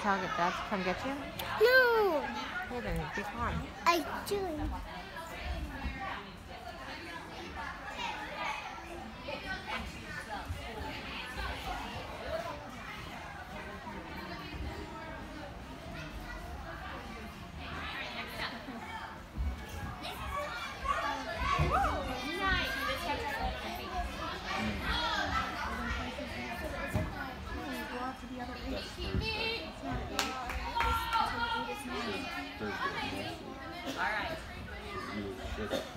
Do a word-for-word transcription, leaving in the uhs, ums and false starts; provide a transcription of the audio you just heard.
tell Dad to come get you? No. Okay, then be calm. I do. Thursday. Thursday. All right.